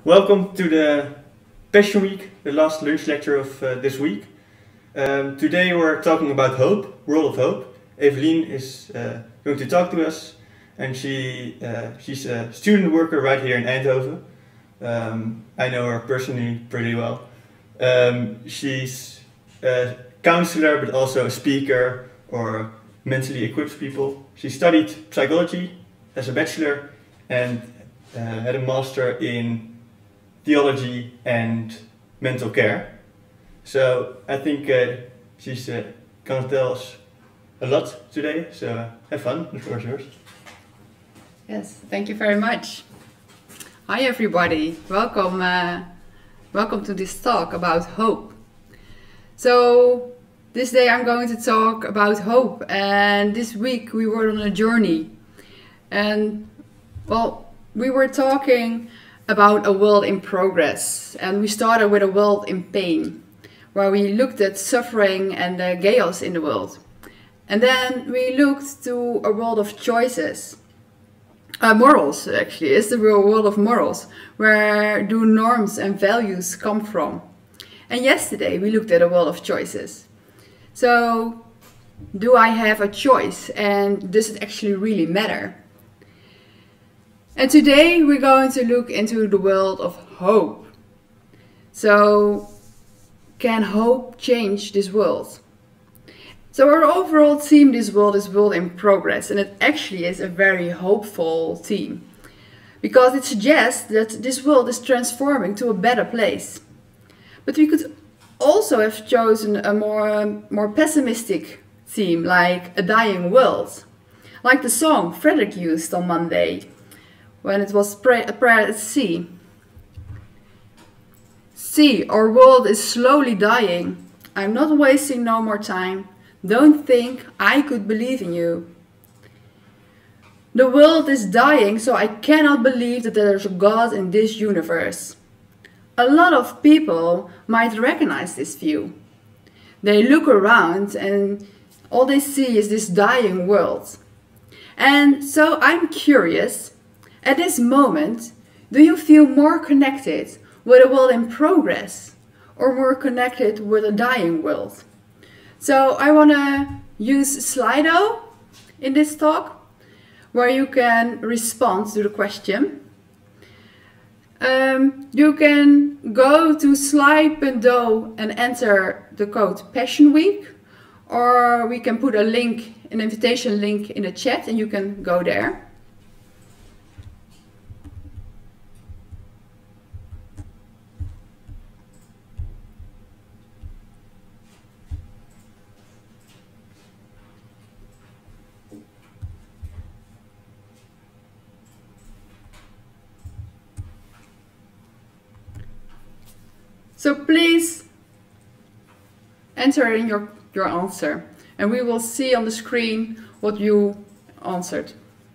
Welcome to the Passion Week, the last lunch lecture of this week. Today we're talking about hope, World of Hope. Evelien is going to talk to us, and she's a student worker right here in Eindhoven. I know her personally pretty well. She's a counselor, but also a speaker or mentally equipped people. She studied psychology as a bachelor and had a master in theology and mental care. So I think she's gonna tell us a lot today, so have fun, the floor is yours. Yes, thank you very much. Hi everybody, welcome to this talk about hope. So this day I'm going to talk about hope, and this week we were on a journey, and well, we were talking about a world in progress, and we started with a world in pain, where we looked at suffering and the chaos in the world. And then we looked to a world of choices. Morals, actually. It's the real world of morals. Where do norms and values come from? And yesterday we looked at a world of choices. So, do I have a choice? And does it actually really matter? And today we're going to look into the world of hope. So, can hope change this world? So our overall theme this world is world in progress, and it actually is a very hopeful theme, because it suggests that this world is transforming to a better place. But we could also have chosen a more pessimistic theme, like a dying world, like the song Frederick used on Monday, when it was a prayer at sea. See, our world is slowly dying. I'm not wasting no more time. Don't think I could believe in you. The world is dying, so I cannot believe that there's a God in this universe. A lot of people might recognize this view. They look around and all they see is this dying world. And so I'm curious, at this moment, do you feel more connected with a world in progress or more connected with a dying world? So I want to use Slido in this talk, where you can respond to the question. You can go to Slido and enter the code Passion Week, or we can put a link, an invitation link in the chat, and you can go there. So please enter in your answer, and we will see on the screen what you answered.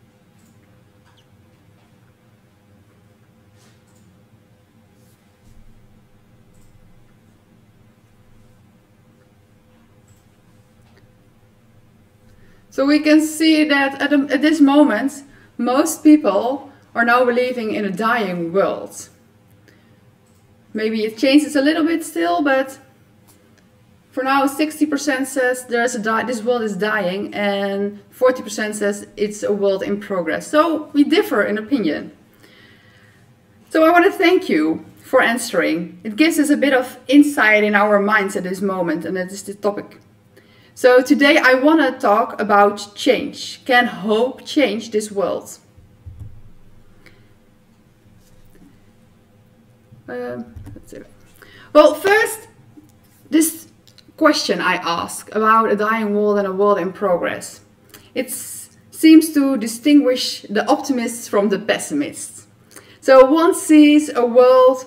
So we can see that at this moment, most people are now believing in a dying world. Maybe it changes a little bit still, but for now 60% says this world is dying, and 40% says it's a world in progress. So we differ in opinion. So I want to thank you for answering. It gives us a bit of insight in our minds at this moment, and that is the topic. So today I want to talk about change. Can hope change this world? Well, first, this question I ask about a dying world and a world in progress. It seems to distinguish the optimists from the pessimists. So one sees a world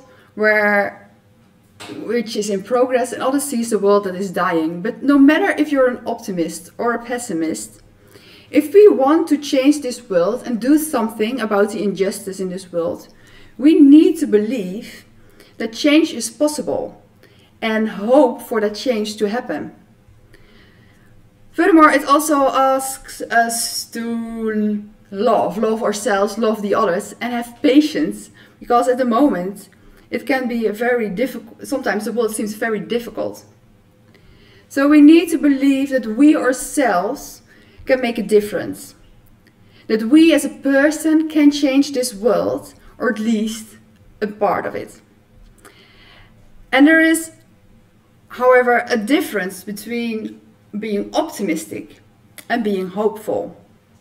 which is in progress, and others sees a world that is dying. But no matter if you're an optimist or a pessimist, if we want to change this world and do something about the injustice in this world, we need to believe that change is possible and hope for that change to happen. Furthermore, it also asks us to love ourselves, love the others, and have patience because at the moment it can be a very difficult, sometimes the world seems very difficult. So we need to believe that we ourselves can make a difference, that we as a person can change this world, or at least a part of it. And there is, however, a difference between being optimistic and being hopeful.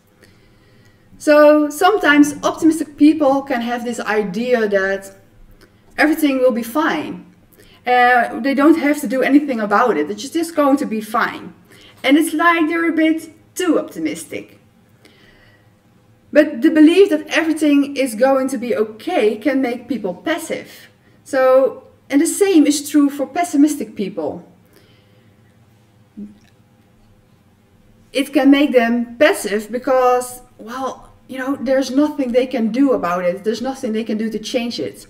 So sometimes optimistic people can have this idea that everything will be fine. They don't have to do anything about it. It's just going to be fine. And it's like they're a bit too optimistic. But the belief that everything is going to be okay can make people passive. So, and the same is true for pessimistic people. It can make them passive because, well, you know, there's nothing they can do about it. There's nothing they can do to change it.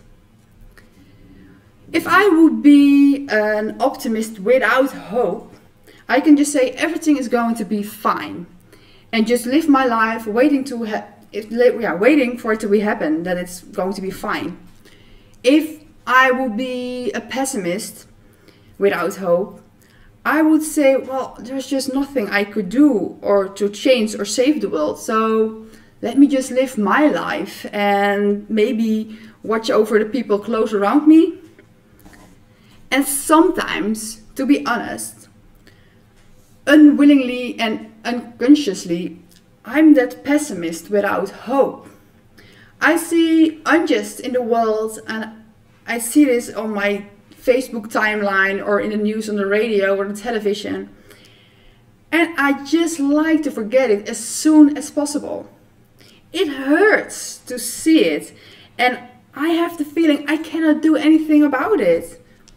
If I would be an optimist without hope, I can just say everything is going to be fine and just live my life waiting waiting for it to happen, that it's going to be fine. If I would be a pessimist without hope, I would say, well, there's just nothing I could do or to change or save the world. So let me just live my life and maybe watch over the people close around me. And sometimes, to be honest, unwillingly and unconsciously, I'm that pessimist without hope. I see unjust in the world, and I see this on my Facebook timeline or in the news on the radio or the television. And I just like to forget it as soon as possible. It hurts to see it, and I have the feeling I cannot do anything about it.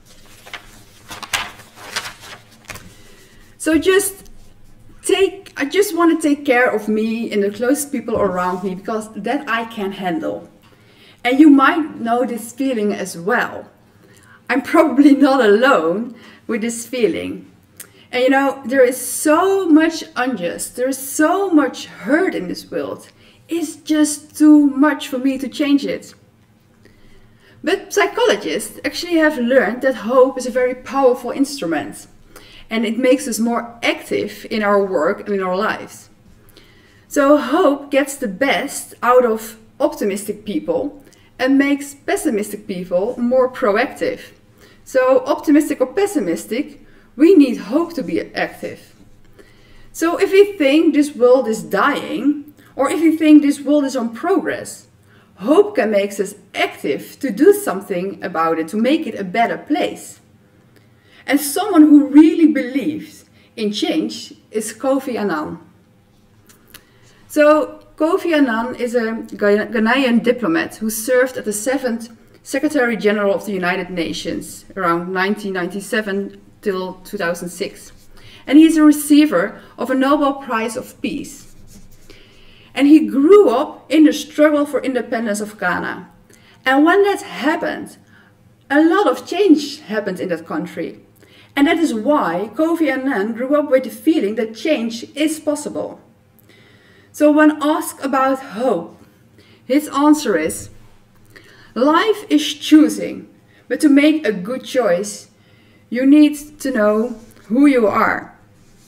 So I just want to take care of me and the close people around me, because that I can handle. And you might know this feeling as well. I'm probably not alone with this feeling. And you know, there is so much unjust, there is so much hurt in this world. It's just too much for me to change it. But psychologists actually have learned that hope is a very powerful instrument. And it makes us more active in our work and in our lives. So hope gets the best out of optimistic people and makes pessimistic people more proactive. So optimistic or pessimistic, we need hope to be active. So if we think this world is dying, or if we think this world is on progress, hope can make us active to do something about it, to make it a better place. And someone who really believes in change is Kofi Annan. So Kofi Annan is a Ghanaian diplomat who served as the 7th Secretary General of the United Nations around 1997 till 2006. And he is a receiver of a Nobel Prize of Peace. And he grew up in the struggle for independence of Ghana. And when that happened, a lot of change happened in that country. And that is why Kofi Annan grew up with the feeling that change is possible. So when asked about hope, his answer is, life is choosing, but to make a good choice, you need to know who you are.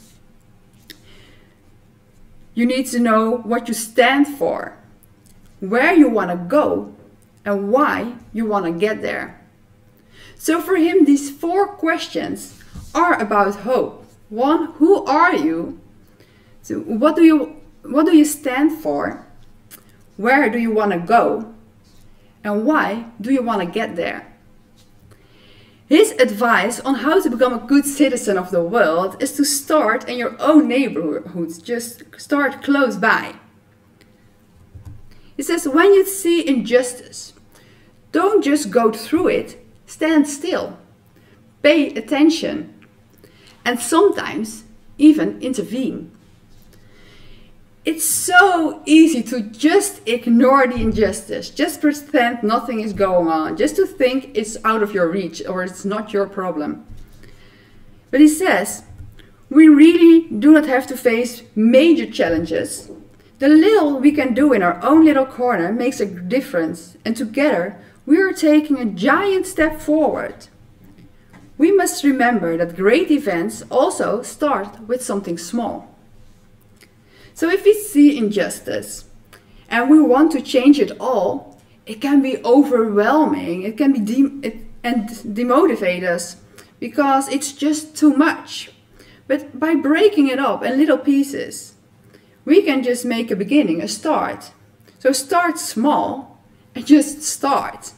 You need to know what you stand for, where you want to go, and why you want to get there. So for him, these 4 questions are about hope. 1, who are you? So what do you stand for? Where do you want to go? And why do you want to get there? His advice on how to become a good citizen of the world is to start in your own neighborhood. Just start close by. He says, when you see injustice, don't just go through it, stand still. Pay attention. And sometimes even intervene. It's so easy to just ignore the injustice, just pretend nothing is going on, just to think it's out of your reach or it's not your problem. But he says, we really do not have to face major challenges. The little we can do in our own little corner makes a difference, and together we are taking a giant step forward. We must remember that great events also start with something small. So if we see injustice and we want to change it all, it can be overwhelming, it can be demotivate us because it's just too much. But by breaking it up in little pieces, we can just make a beginning, a start. So start small and just start.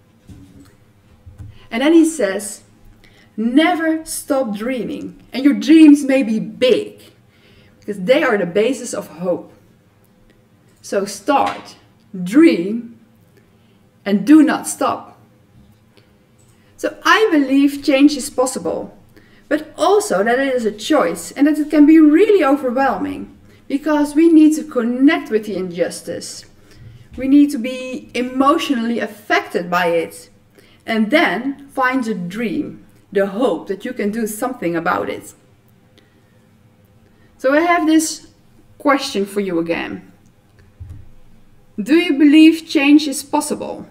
And then he says, never stop dreaming. And your dreams may be big, because they are the basis of hope. So start, dream, and do not stop. So I believe change is possible, but also that it is a choice and that it can be really overwhelming, because we need to connect with the injustice. We need to be emotionally affected by it, and then find a dream, the hope that you can do something about it. So I have this question for you again. Do you believe change is possible?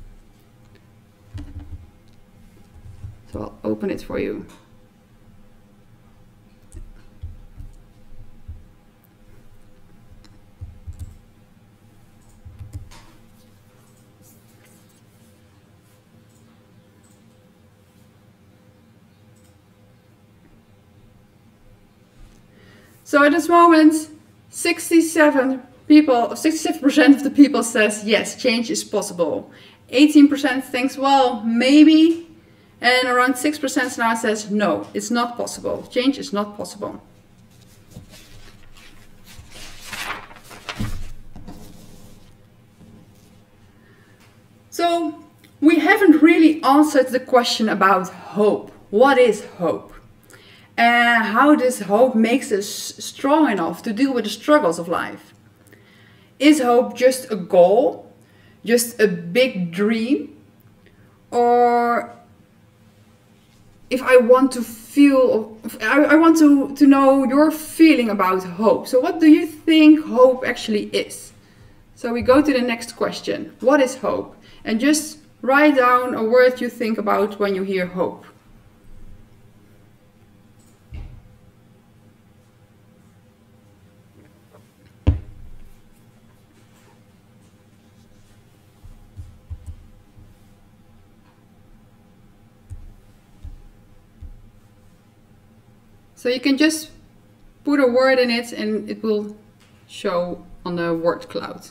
So I'll open it for you. So at this moment, 67% of the people says yes, change is possible. 18% thinks, well, maybe. And around 6% now says, no, it's not possible. Change is not possible. So we haven't really answered the question about hope. What is hope? And how this hope makes us strong enough to deal with the struggles of life. Is hope just a goal? Just a big dream? Or if I want to feel, I want to know your feeling about hope. So what do you think hope actually is? So we go to the next question. What is hope? And just write down a word you think about when you hear hope. So you can just put a word in it and it will show on the word cloud.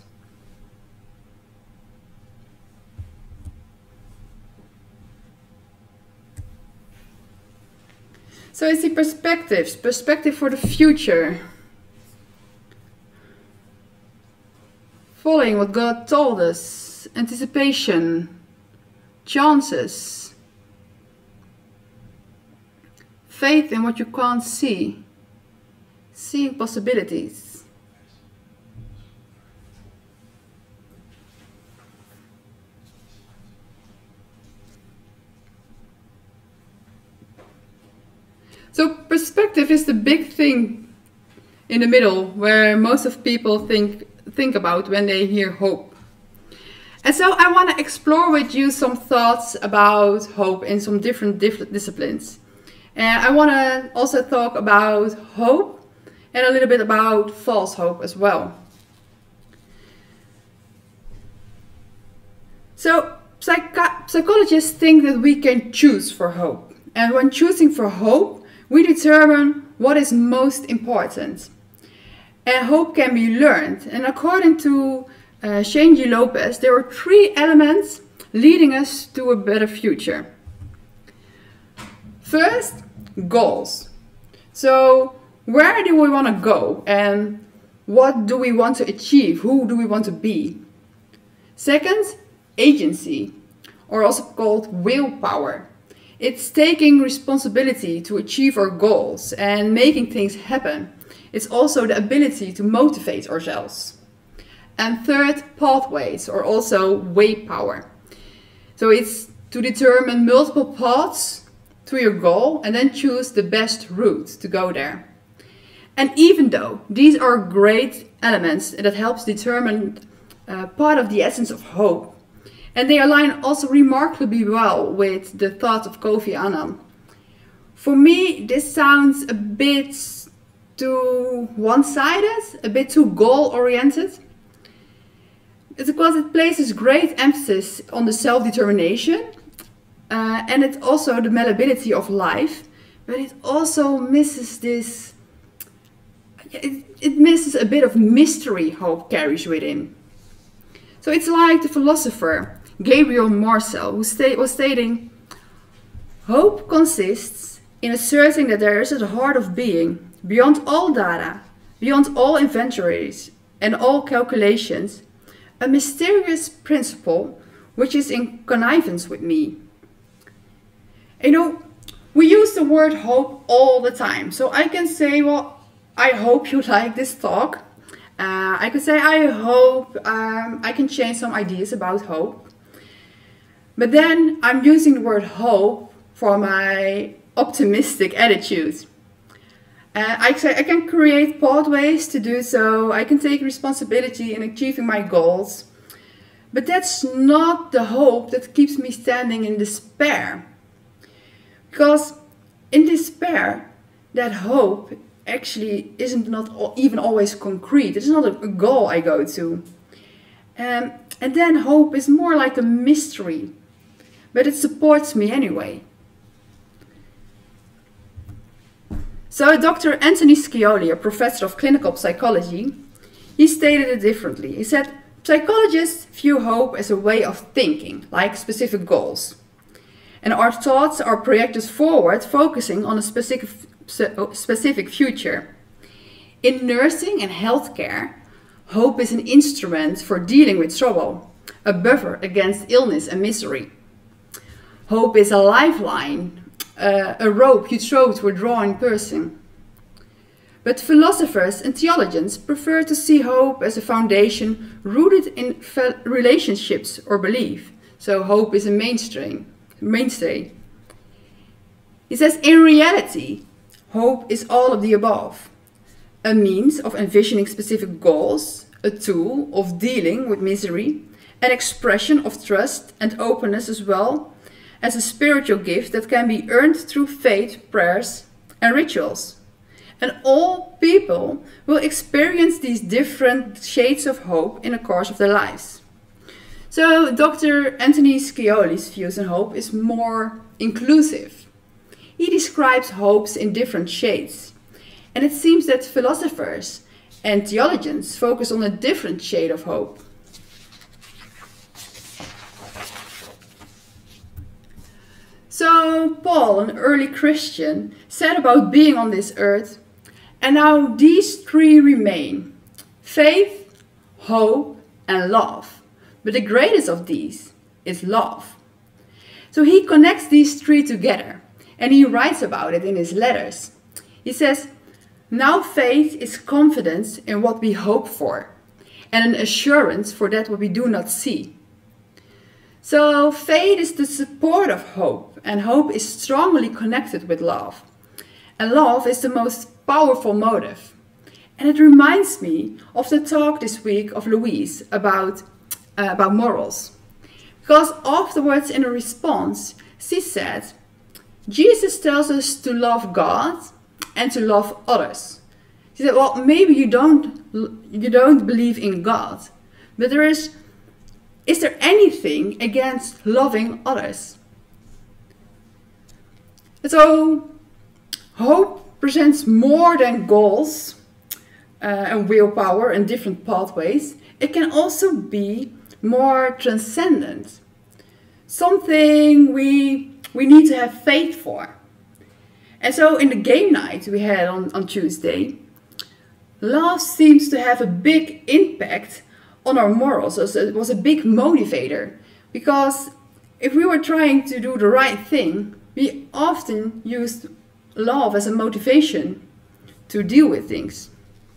So it's the perspective for the future. Following what God told us, anticipation, chances, faith in what you can't see, seeing possibilities. So perspective is the big thing in the middle where most of people think about when they hear hope. And so I want to explore with you some thoughts about hope in some different disciplines. And I want to also talk about hope and a little bit about false hope as well. So psychologists think that we can choose for hope. And when choosing for hope, we determine what is most important. And hope can be learned. And according to Shane G. Lopez, there are 3 elements leading us to a better future. First, goals. So where do we want to go and what do we want to achieve? Who do we want to be? Second, agency, or also called willpower. It's taking responsibility to achieve our goals and making things happen. It's also the ability to motivate ourselves. And third, pathways, or also way power. So it's to determine multiple paths to your goal and then choose the best route to go there. And even though these are great elements that helps determine part of the essence of hope, And they align also remarkably well with the thoughts of Kofi Annan. For me, this sounds a bit too one-sided, a bit too goal-oriented. It's because it places great emphasis on the self-determination and it's also the malleability of life, but it also misses this, it misses a bit of mystery hope carries within. So it's like the philosopher Gabriel Marcel who was stating, hope consists in asserting that there is at the heart of being, beyond all data, beyond all inventories and all calculations, a mysterious principle which is in connivance with me. You know, we use the word hope all the time. So I can say, well, I hope you like this talk. I could say, I hope I can change some ideas about hope. But then I'm using the word hope for my optimistic attitude. I can create pathways to do so. I can take responsibility in achieving my goals. But that's not the hope that keeps me standing in despair. Because in despair, that hope actually isn't not even always concrete. It's not a goal I go to. And then hope is more like a mystery. But it supports me anyway. So Dr. Anthony Scioli, a professor of clinical psychology, he stated it differently. He said, psychologists view hope as a way of thinking, like specific goals. And our thoughts are projected forward, focusing on a specific future. In nursing and healthcare, hope is an instrument for dealing with trouble, a buffer against illness and misery. Hope is a lifeline, a rope you throw to a drowning person. But philosophers and theologians prefer to see hope as a foundation rooted in relationships or belief. So hope is a mainstay. He says, in reality, hope is all of the above. A means of envisioning specific goals, a tool of dealing with misery, an expression of trust and openness as well, as a spiritual gift that can be earned through faith, prayers, and rituals. And all people will experience these different shades of hope in the course of their lives. So Dr. Anthony Scioli's views on hope is more inclusive. He describes hopes in different shades. And it seems that philosophers and theologians focus on a different shade of hope. So Paul, an early Christian, said about being on this earth, and now these three remain, faith, hope, and love. But the greatest of these is love. So he connects these three together, and he writes about it in his letters. He says, now faith is confidence in what we hope for, and an assurance for that what we do not see. So faith is the support of hope, and hope is strongly connected with love. And love is the most powerful motive. And it reminds me of the talk this week of Louise about morals. Because afterwards in a response, she said, Jesus tells us to love God and to love others. She said, well, maybe you don't believe in God, but is there anything against loving others? So, hope presents more than goals and willpower and different pathways. It can also be more transcendent. Something we need to have faith for. And so in the game night we had on Tuesday, love seems to have a big impact on our morals. It was a big motivator, because if we were trying to do the right thing, we often used love as a motivation to deal with things.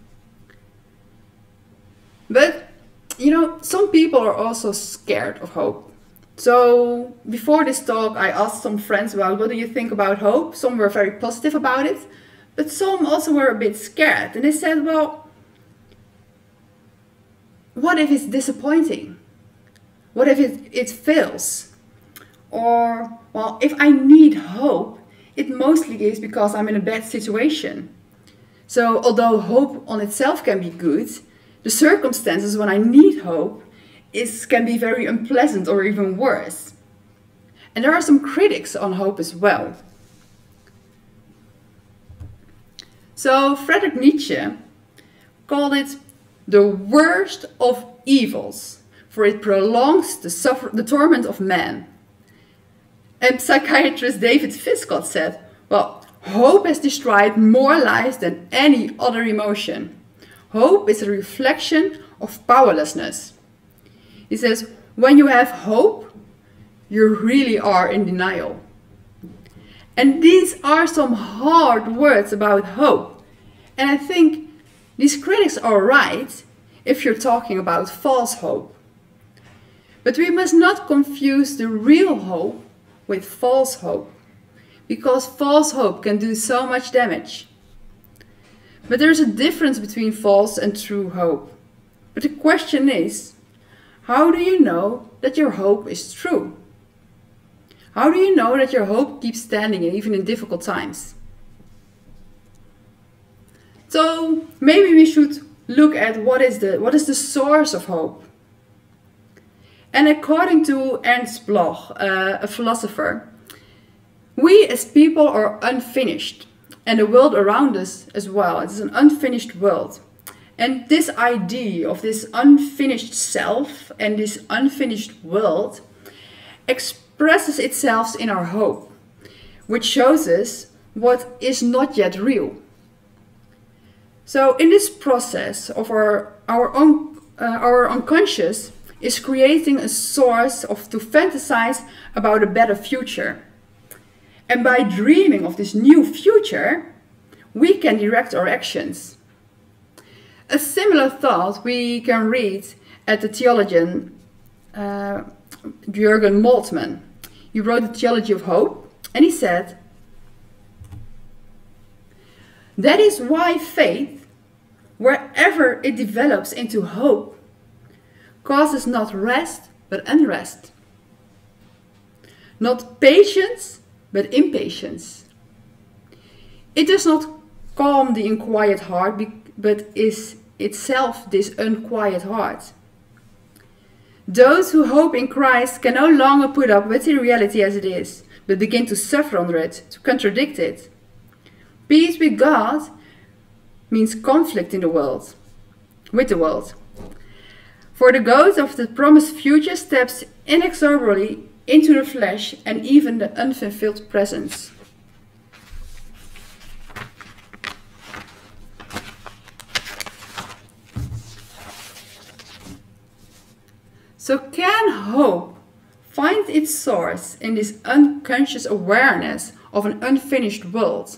But, you know, some people are also scared of hope. So before this talk, I asked some friends about what do you think about hope. Some were very positive about it, but some also were a bit scared. And they said, well, what if it's disappointing? what if it fails? Or, well, if I need hope, it mostly is because I'm in a bad situation. So although hope on itself can be good, the circumstances when I need hope can be very unpleasant or even worse. And there are some critics on hope as well. So Friedrich Nietzsche called it the worst of evils, for it prolongs the torment of man. And psychiatrist David Fiscott said, well, hope has destroyed more lives than any other emotion. Hope is a reflection of powerlessness. He says, when you have hope, you really are in denial. And these are some hard words about hope. And I think these critics are right if you're talking about false hope. But we must not confuse the real hope with false hope, because false hope can do so much damage. But there's a difference between false and true hope. But the question is, how do you know that your hope is true? How do you know that your hope keeps standing even in difficult times? So maybe we should look at what is the source of hope. And according to Ernst Bloch, a philosopher, we as people are unfinished, and the world around us as well. It is an unfinished world. And this idea of this unfinished self and this unfinished world expresses itself in our hope, which shows us what is not yet real. So in this process of our unconscious is creating a source to fantasize about a better future. And by dreaming of this new future, we can direct our actions. A similar thought we can read at the theologian Jürgen Moltmann. He wrote the Theology of Hope, and he said, that is why faith, wherever it develops into hope, causes not rest but unrest, not patience but impatience. It does not calm the unquiet heart, but is itself this unquiet heart. Those who hope in Christ can no longer put up with the reality as it is, but begin to suffer under it, to contradict it. Peace with God means conflict in the world, with the world. For the ghost of the promised future steps inexorably into the flesh and even the unfulfilled presence. So can hope find its source in this unconscious awareness of an unfinished world?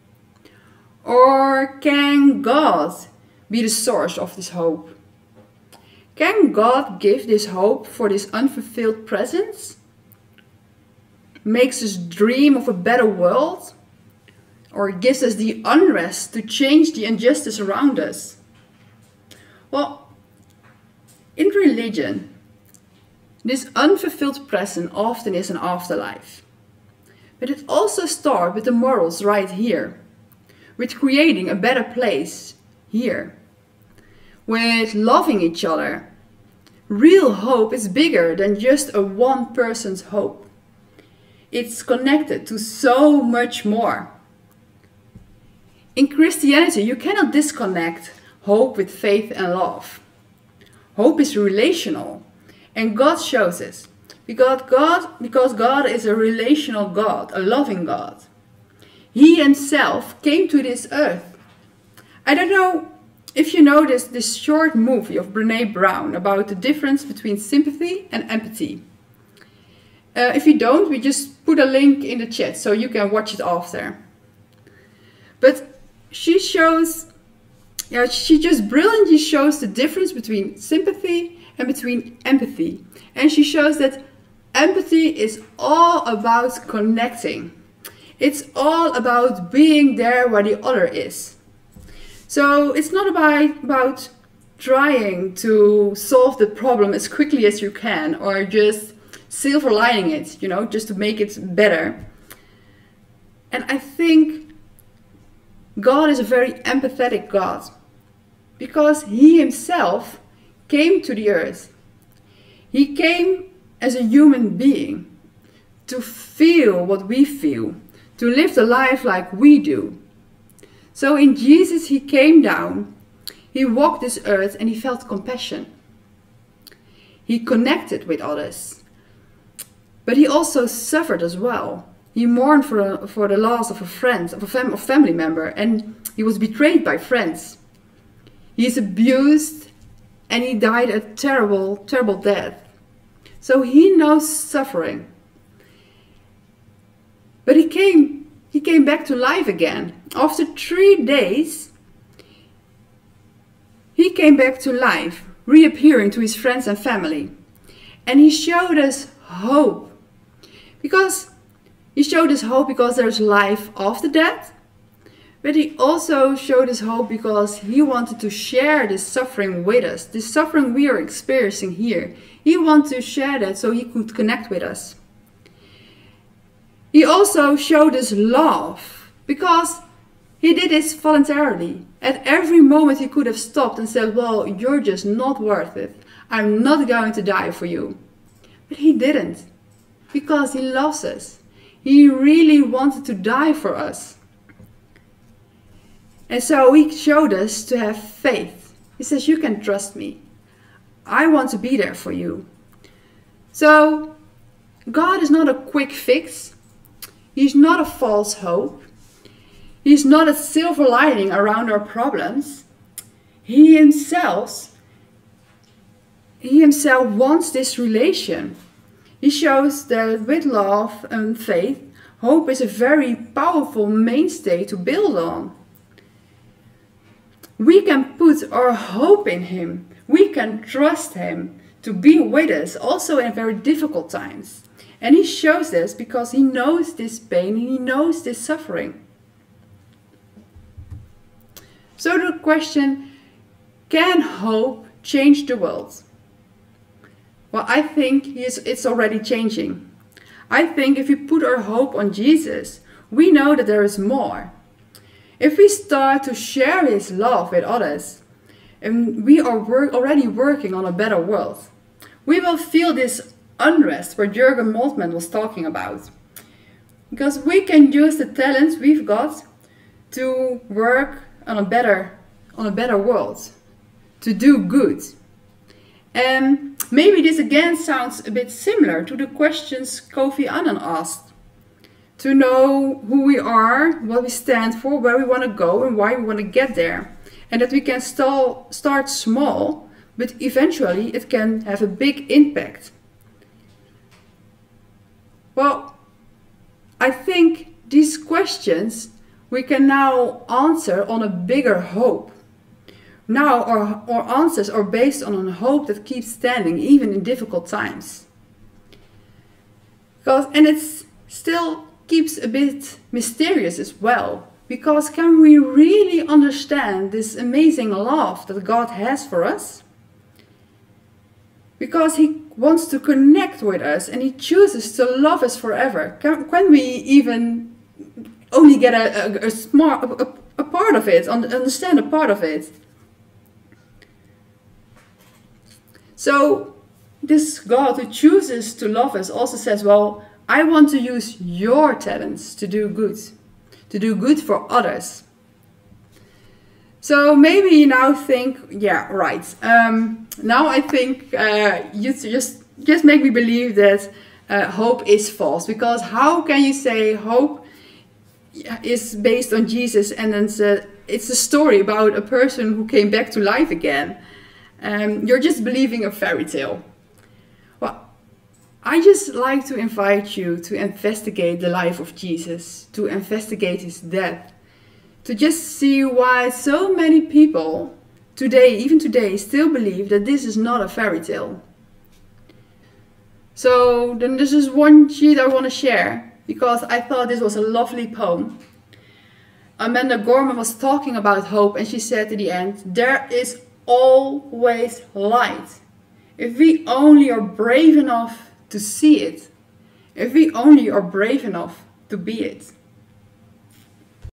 Or can God be the source of this hope? Can God give this hope for this unfulfilled presence? Makes us dream of a better world? Or gives us the unrest to change the injustice around us? Well, in religion, this unfulfilled present often is an afterlife. But it also starts with the morals right here, with creating a better place here, with loving each other. Real hope is bigger than just a one person's hope. It's connected to so much more. In Christianity, you cannot disconnect hope with faith and love. Hope is relational, and God shows us, because God is a relational God, a loving God. He himself came to this earth. I don't know if you know this short movie of Brené Brown about the difference between sympathy and empathy. If you don't, we just put a link in the chat so you can watch it after. But she just brilliantly shows the difference between sympathy and between empathy. And she shows that empathy is all about connecting. It's all about being there where the other is. So it's not about trying to solve the problem as quickly as you can, or just silver lining it, you know, just to make it better. And I think God is a very empathetic God, because he himself came to the earth. He came as a human being to feel what we feel, to live the life like we do. So in Jesus, he came down, he walked this earth, and he felt compassion. He connected with others. But he also suffered as well. He mourned for the loss of a friend, of a family member, and he was betrayed by friends. He is abused, and he died a terrible, terrible death. So he knows suffering. But he came back to life again. After 3 days, he came back to life, reappearing to his friends and family. And he showed us hope. Because there's life after death. But he also showed us hope because he wanted to share this suffering with us. This suffering we are experiencing here. He wanted to share that so he could connect with us. He also showed us love because he did this voluntarily. At every moment he could have stopped and said, well, you're just not worth it. I'm not going to die for you. But he didn't, because he loves us. He really wanted to die for us. And so he showed us to have faith. He says, you can trust me. I want to be there for you. So God is not a quick fix. He's not a false hope. He's not a silver lining around our problems. He himself wants this relation. He shows that with love and faith, hope is a very powerful mainstay to build on. We can put our hope in him. We can trust him to be with us, also in very difficult times. And he shows this because he knows this pain, he knows this suffering. So the question, can hope change the world? Well, I think it's already changing. I think if we put our hope on Jesus, we know that there is more. If we start to share his love with others, and we are already working on a better world, we will feel this unrest where Jürgen Moltmann was talking about. Because we can use the talents we've got to work on a better world, to do good. And maybe this again sounds a bit similar to the questions Kofi Annan asked. To know who we are, what we stand for, where we want to go and why we want to get there. And that we can start small, but eventually it can have a big impact. Well, I think these questions we can now answer on a bigger hope. Now our answers are based on a hope that keeps standing even in difficult times. And it still keeps a bit mysterious as well. Because can we really understand this amazing love that God has for us? Because he wants to connect with us and he chooses to love us forever. Can we even only get a part of it, understand a part of it? So this God who chooses to love us also says, well, I want to use your talents to do good for others. So maybe you now think, yeah, right. Now I think you just make me believe that hope is false. Because how can you say hope is based on Jesus and then it's a story about a person who came back to life again? You're just believing a fairy tale. Well, I just like to invite you to investigate the life of Jesus, to investigate his death, to just see why so many people today, even today, still believe that this is not a fairy tale. So then this is one sheet I want to share because I thought this was a lovely poem. Amanda Gorman was talking about hope and she said at the end, there is always light. If we only are brave enough to see it, if we only are brave enough to be it.